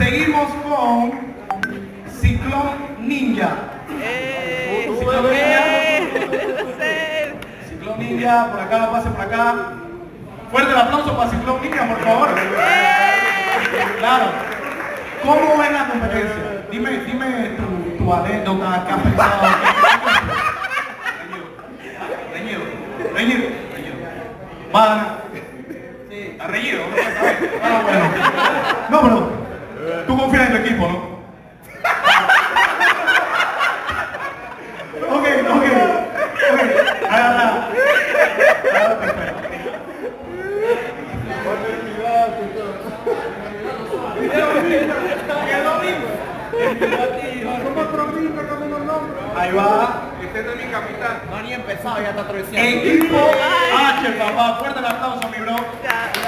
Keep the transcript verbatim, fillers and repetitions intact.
Seguimos con Ciclón Ninja. Eh, Ciclón Ninja. Ciclón Ninja, por acá, pase por acá. Fuerte el aplauso para Ciclón Ninja, por favor. Claro. ¿Cómo ven la competencia? Dime, dime tu, tu anécdota, qué has pensado. Reñido, reñido, reñido. ¿Va a ganar? Sí. ¿A reñido? Ah, bueno. No, pero tú confías en tu equipo, ¿no? Ok, ok, ok. Agarra. Ahí va. Este es mi capitán. no han ni empezado, ya está atravesando. Equipo H, papá. Fuerte el aplauso, mi bro.